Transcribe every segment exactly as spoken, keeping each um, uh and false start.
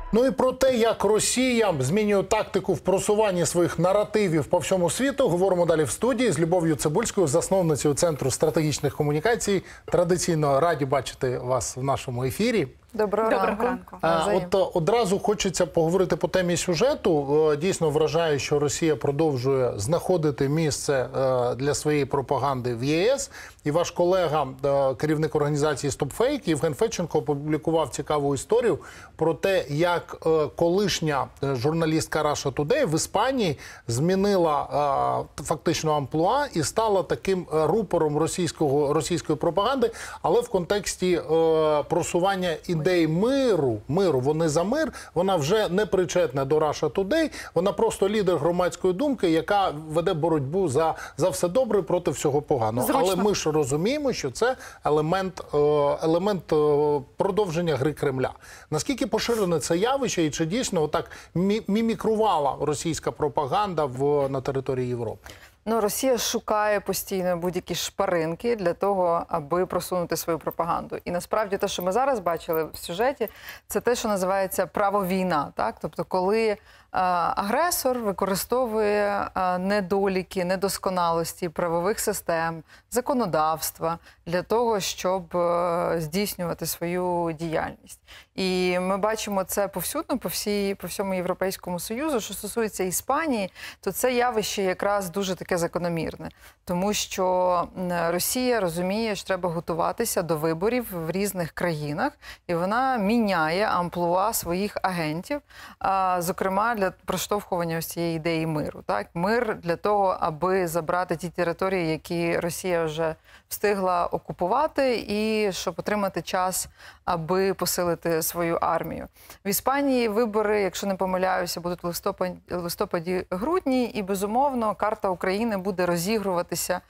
Ну і про те, як Росія змінює тактику в просуванні своїх наративів по всьому світу, говоримо далі в студії з Любов'ю Цибульською, засновницею Центру стратегічних комунікацій. Традиційно раді бачити вас в нашому ефірі. Доброго, Доброго ранку. ранку. А, от одразу хочеться поговорити по темі сюжету. Дійсно вражає, що Росія продовжує знаходити місце для своєї пропаганди в ЄС. І ваш колега, керівник організації «Стопфейк» Євген Федченко опублікував цікаву історію про те, як колишня журналістка Russia Today в Іспанії змінила фактично амплуа і стала таким рупором російського, російської пропаганди, але в контексті просування ідей миру, миру, вони за мир, вона вже не причетна до Russia Today, вона просто лідер громадської думки, яка веде боротьбу за, за все добре проти всього поганого. Зручно. Але ми ж розуміємо, що це елемент, елемент продовження гри Кремля. Наскільки поширене це явище і чи дійсно отак мімікрувала російська пропаганда в, на території Європи? Ну, Росія шукає постійно будь-які шпаринки для того, аби просунути свою пропаганду. І насправді те, що ми зараз бачили в сюжеті, це те, що називається правовійна. Так? Тобто, коли агресор використовує недоліки, недосконалості правових систем, законодавства для того, щоб здійснювати свою діяльність. І ми бачимо це повсюдно, по, всій, по всьому Європейському Союзу. Що стосується Іспанії, то це явище якраз дуже таке закономірне. Тому що Росія розуміє, що треба готуватися до виборів в різних країнах, і вона міняє амплуа своїх агентів, зокрема, для проштовхування ось цієї ідеї миру. Так? Мир для того, аби забрати ті території, які Росія вже встигла окупувати, і щоб отримати час, аби посилити свою армію. В Іспанії вибори, якщо не помиляюся, будуть в листопаді, листопаді-грудні, і, безумовно, карта України буде розігруватися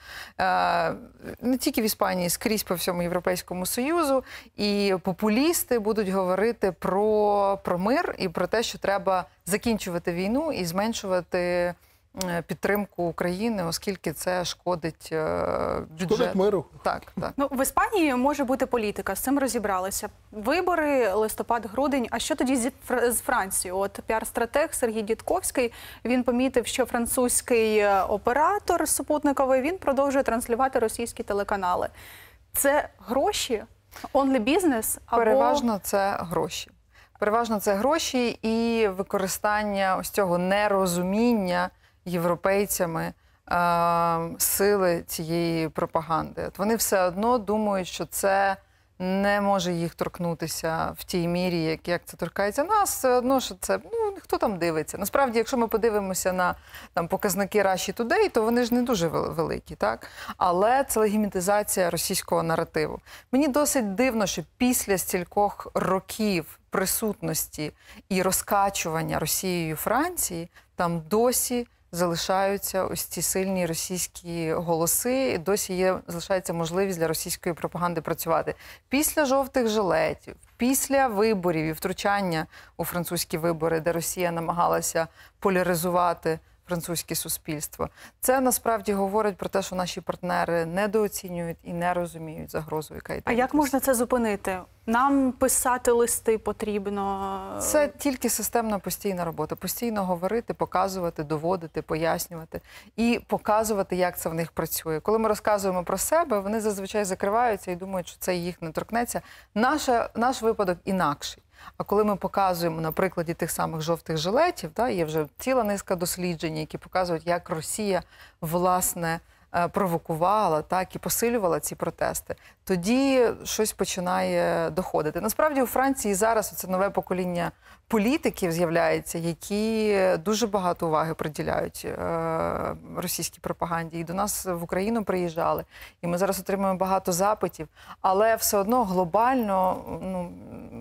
е, не тільки в Іспанії, скрізь по всьому Європейському Союзу, і популісти будуть говорити про, про мир і про те, що треба закінчувати війну і зменшувати підтримку України, оскільки це шкодить бюджету. Шкодить миру. Так, так. Ну, в Іспанії може бути політика, з цим розібралися. Вибори, листопад-грудень. А що тоді з, з Францією? От піар-стратег Сергій Дідковський, він помітив, що французький оператор супутниковий, він продовжує транслювати російські телеканали. Це гроші? Only business? Або... Переважно це гроші. Переважно це гроші і використання ось цього нерозуміння європейцями е, сили цієї пропаганди. От вони все одно думають, що це не може їх торкнутися в тій мірі, як, як це торкається нас, все одно, що це, ну, хто там дивиться. Насправді, якщо ми подивимося на там, показники Russia Today, то вони ж не дуже великі, так? Але це легімітизація російського наративу. Мені досить дивно, що після стількох років присутності і розкачування Росією Франції, там досі залишаються ось ці сильні російські голоси, і досі є, залишається можливість для російської пропаганди працювати. Після жовтих жилетів, після виборів і втручання у французькі вибори, де Росія намагалася поляризувати французьке суспільство. Це насправді говорить про те, що наші партнери недооцінюють і не розуміють загрозу, яка йде. А як можна це зупинити? Нам писати листи потрібно? Це тільки системна постійна робота. Постійно говорити, показувати, доводити, пояснювати і показувати, як це в них працює. Коли ми розказуємо про себе, вони зазвичай закриваються і думають, що це їх не торкнеться. Наша, наш випадок інакший. А коли ми показуємо на прикладі тих самих жовтих жилетів, та, є вже ціла низка досліджень, які показують, як Росія, власне, провокувала, так, і посилювала ці протести, тоді щось починає доходити. Насправді у Франції зараз це нове покоління політиків з'являється, які дуже багато уваги приділяють е, російській пропаганді. І до нас в Україну приїжджали. І ми зараз отримуємо багато запитів. Але все одно глобально, ну,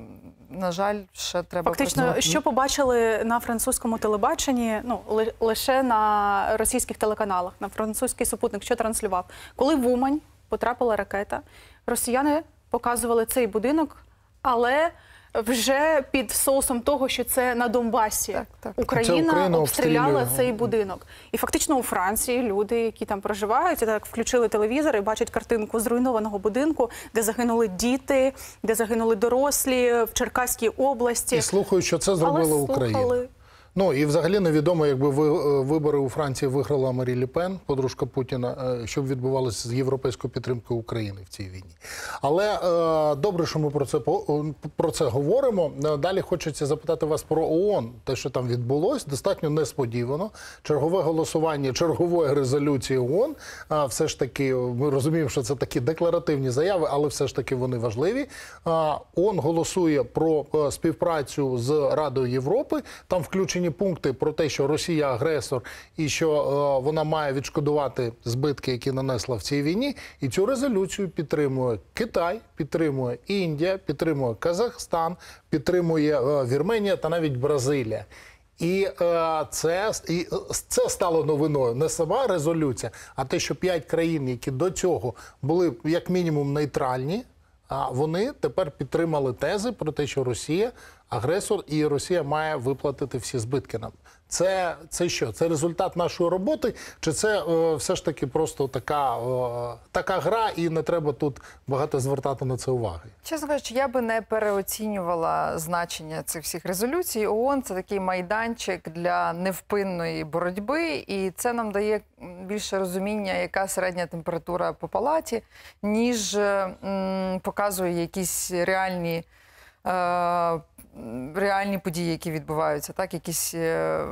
на жаль, ще треба Фактично, працювати. що побачили на французькому телебаченні, ну, ли, лише на російських телеканалах, на французький супутник, що транслював? Коли в Умань потрапила ракета, росіяни показували цей будинок, але вже під соусом того, що це на Донбасі Так, так. Україна, Україна обстріляла обстрілює. цей будинок. І фактично у Франції люди, які там проживають, так включили телевізор і бачать картинку зруйнованого будинку, де загинули діти, де загинули дорослі в Черкаській області. І слухаю, що це зробила Але Україна. слухали. Ну, і взагалі невідомо, якби ви- вибори у Франції виграла Марі Ле Пен, подружка Путіна, е, що б відбувалося з європейською підтримкою України в цій війні. Але е, добре, що ми про це, по- про це говоримо. Е, Далі хочеться запитати вас про ООН. Те, що там відбулось, достатньо несподівано. Чергове голосування чергової резолюції ООН. е, Все ж таки, ми розуміємо, що це такі декларативні заяви, але все ж таки вони важливі. Е, ООН голосує про е, співпрацю з Радою Європи. Там включені пункти про те, що Росія агресор і що е, вона має відшкодувати збитки, які нанесла в цій війні. І цю резолюцію підтримує Китай, підтримує Індія, підтримує Казахстан, підтримує е, Вірменія та навіть Бразилія. І, е, це, і це стало новиною. Не сама резолюція, а те, що п'ять країн, які до цього були як мінімум нейтральні, а вони тепер підтримали тези про те, що Росія агресор і Росія має виплатити всі збитки нам. Це, це що? Це результат нашої роботи? Чи це е, все ж таки просто така, е, така гра і не треба тут багато звертати на це уваги? Чесно кажучи, я би не переоцінювала значення цих всіх резолюцій. ООН – це такий майданчик для невпинної боротьби, і це нам дає більше розуміння, яка середня температура по палаті, ніж м, показує якісь реальні е, реальні події, які відбуваються, так, якісь е,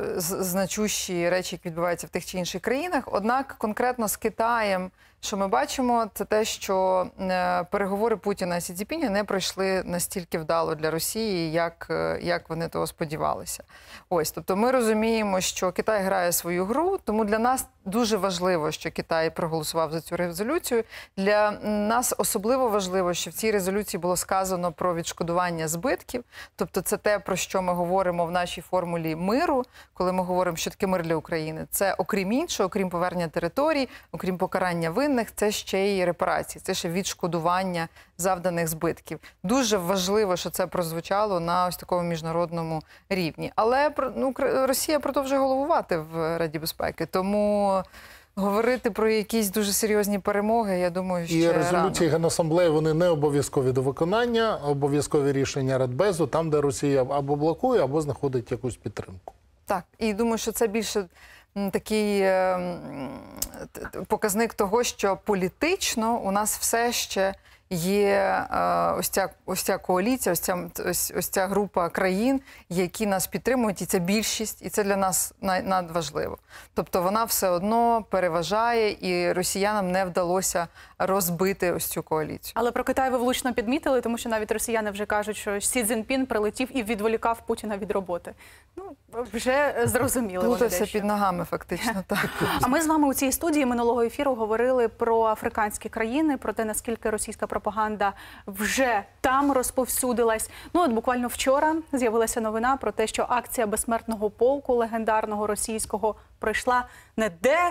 значущі речі, які відбуваються в тих чи інших країнах. Однак конкретно з Китаєм, що ми бачимо, це те, що е, переговори Путіна і Сі Цзіньпіня не пройшли настільки вдало для Росії, як, е, як вони того сподівалися. Ось, тобто ми розуміємо, що Китай грає свою гру, тому для нас дуже важливо, що Китай проголосував за цю резолюцію. Для нас особливо важливо, що в цій резолюції було сказано про відшкодування збитків. Тобто це те, про що ми говоримо в нашій формулі миру, коли ми говоримо, що таке мир для України. Це, окрім іншого, окрім повернення територій, окрім покарання винних, це ще й репарації, це ще відшкодування завданих збитків. Дуже важливо, що це прозвучало на ось такому міжнародному рівні. Але ну, Росія продовжує головувати в Раді безпеки, тому говорити про якісь дуже серйозні перемоги, я думаю, ще І резолюції рано. Генасамблеї, вони не обов'язкові до виконання, обов'язкові рішення Радбезу, там, де Росія або блокує, або знаходить якусь підтримку. Так, і думаю, що це більше м, такий е, м, т- показник того, що політично у нас все ще є е, ось ця, ось ця коаліція, ось ця, ось, ось ця група країн, які нас підтримують, і це більшість, і це для нас най- надважливо. Тобто вона все одно переважає, і росіянам не вдалося розбити ось цю коаліцію. Але про Китай ви влучно підмітили, тому що навіть росіяни вже кажуть, що Сі Цзіньпін прилетів і відволікав Путіна від роботи. Ну, вже зрозуміли. вони Плутався дещо. під ногами, фактично, так. А ми з вами у цій студії минулого ефіру говорили про африканські країни, про те, наскільки російська пропаганда вже там розповсюдилась. Ну, от буквально вчора з'явилася новина про те, що акція безсмертного полку легендарного російського пройшла не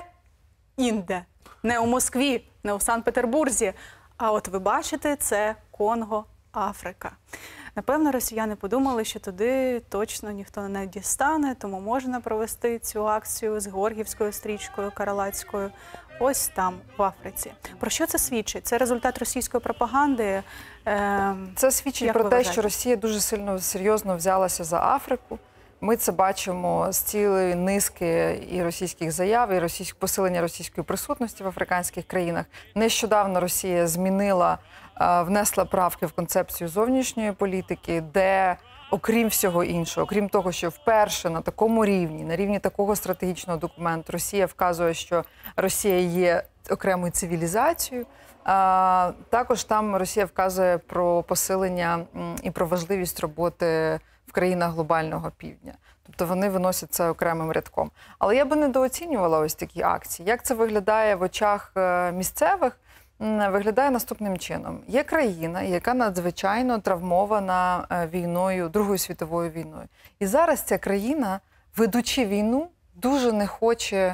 де-інде, не у Москві, не у Санкт-Петербурзі, а от ви бачите, це Конго, Африка. Напевно, росіяни подумали, що туди точно ніхто не дістане, тому можна провести цю акцію з георгіївською стрічкою каралацькою ось там, в Африці. Про що це свідчить? Це результат російської пропаганди? Е, Це свідчить Як про ви те, вважаєте? що Росія дуже сильно серйозно взялася за Африку. Ми це бачимо з цілої низки і російських заяв, і російськ... посилення російської присутності в африканських країнах. Нещодавно Росія змінила, е, внесла правки в концепцію зовнішньої політики, де, окрім всього іншого, окрім того, що вперше на такому рівні, на рівні такого стратегічного документу, Росія вказує, що Росія є окремою цивілізацією. А, також там Росія вказує про посилення м, і про важливість роботи в країнах глобального півдня. Тобто вони виносять це окремим рядком. Але я би недооцінювала ось такі акції. Як це виглядає в очах е, місцевих? М, Виглядає наступним чином. Є країна, яка надзвичайно травмована е, війною, Другою світовою війною. І зараз ця країна, ведучи війну, дуже не хоче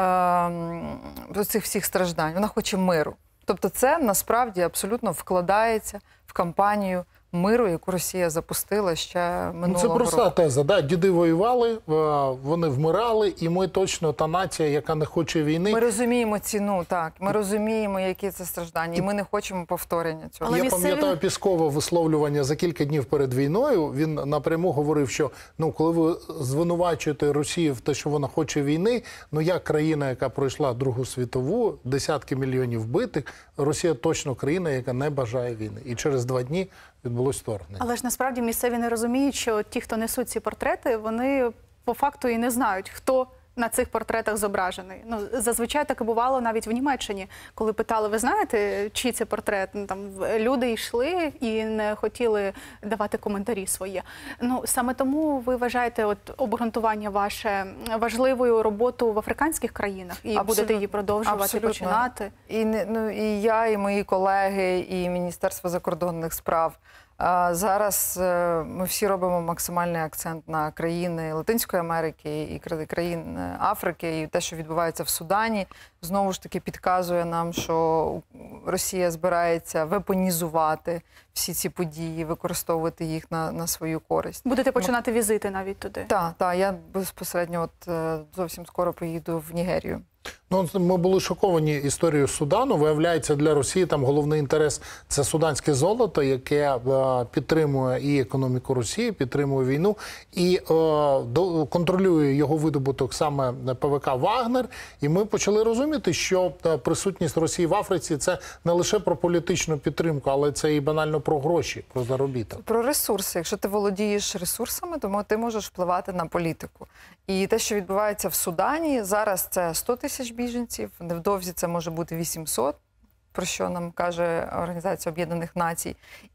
е, цих всіх страждань. Вона хоче миру. Тобто це насправді абсолютно вкладається в кампанію миру, яку Росія запустила ще минулого Ну, це проста року. теза. Да, діди воювали, е, вони вмирали, і ми точно та нація, яка не хоче війни. Ми розуміємо ціну, так. Ми розуміємо, які це страждання, і ми не хочемо повторення цього. Але Я місцеві- пам'ятаю Пєскова висловлювання за кілька днів перед війною. Він напряму говорив, що ну, коли ви звинувачуєте Росію в те, що вона хоче війни, ну як країна, яка пройшла Другу світову, десятки мільйонів вбитих, Росія точно країна, яка не бажає війни. І через два дні відбулось вторгнення. Але ж насправді місцеві не розуміють, що ті, хто несуть ці портрети, вони по факту і не знають, хто на цих портретах зображений. Ну, зазвичай так і бувало навіть в Німеччині, коли питали, ви знаєте, чий це портрет? Ну, там люди йшли і не хотіли давати коментарі свої. Ну, саме тому ви вважаєте от обґрунтування ваше важливою роботу в африканських країнах і будете Абсолютно. її продовжувати, Абсолютно. починати? І, не- ну, і я, і мої колеги, і Міністерство закордонних справ. А зараз е, ми всі робимо максимальний акцент на країни Латинської Америки і кра- країн Африки, і те, що відбувається в Судані, знову ж таки підказує нам, що Росія збирається вепонізувати всі ці події, використовувати їх на, на свою користь. Будете починати візити навіть туди? Так, так, я безпосередньо от е, зовсім скоро поїду в Нігерію. Ну, ми були шоковані історією Судану. Виявляється, для Росії там головний інтерес – це суданське золото, яке е, підтримує і економіку Росії, підтримує війну, і е, до, контролює його видобуток саме ПВК «Вагнер». І ми почали розуміти, що е, присутність Росії в Африці – це не лише про політичну підтримку, але це і банально про гроші, про заробіток. Про ресурси. Якщо ти володієш ресурсами, то ти можеш впливати на політику. І те, що відбувається в Судані, зараз це сто тисяч біженців, невдовзі це може бути вісімсот, про що нам каже Організація Об'єднаних Націй.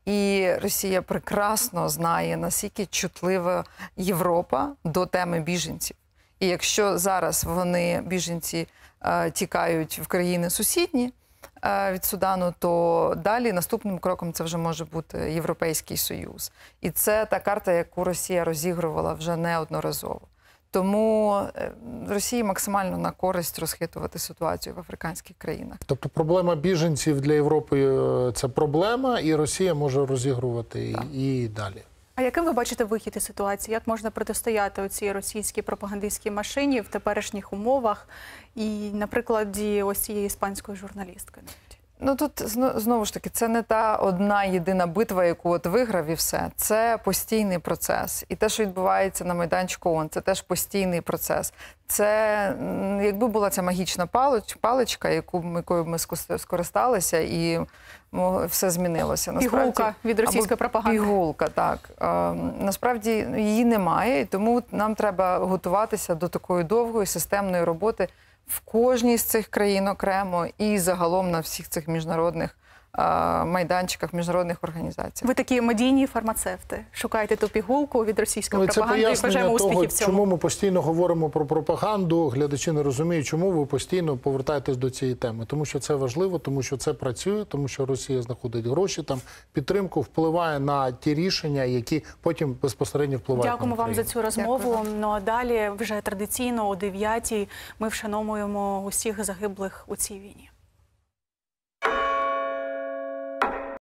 І Росія прекрасно знає, наскільки чутлива Європа до теми біженців. І якщо зараз вони, біженці, е, тікають в країни сусідні е, від Судану, то далі наступним кроком це вже може бути Європейський Союз. І це та карта, яку Росія розігрувала вже неодноразово. Тому е, Росії максимально на користь розхитувати ситуацію в африканських країнах. Тобто проблема біженців для Європи е, – це проблема, і Росія може розігрувати і, і далі. А яким ви бачите вихід із ситуації? Як можна протистояти оцій російській пропагандистській машині в теперішніх умовах і на прикладі ось цієї іспанської журналістки? Ну тут зно- знову ж таки, це не та одна єдина битва, яку от виграв і все. Це постійний процес. І те, що відбувається на майданчику ООН, це теж постійний процес. Це м, якби була ця магічна палич, паличка, яку ми- якою ми скос- скористалися, і мо- все змінилося. Пігулка від російської або пропаганди. Пігулка, так. Е, насправді її немає, і тому нам треба готуватися до такої довгої системної роботи в кожній з цих країн окремо і загалом на всіх цих міжнародних а, майданчиках, міжнародних організаціях. Ви такі медійні фармацевти. Шукаєте ту пігулку від російської Ну, і це пропаганди і пояснення бажаємо того, успіхів в цьому. чому ми постійно говоримо про пропаганду. Глядачі не розуміють, чому ви постійно повертаєтесь до цієї теми. Тому що це важливо, тому що це працює, тому що Росія знаходить гроші, там підтримку, впливає на ті рішення, які потім безпосередньо впливають Дякуємо на вам за Україну. цю розмову. Дякую. Ну а далі вже традиційно о дев'ятій ми вшановуємо усіх загиблих у цій війні.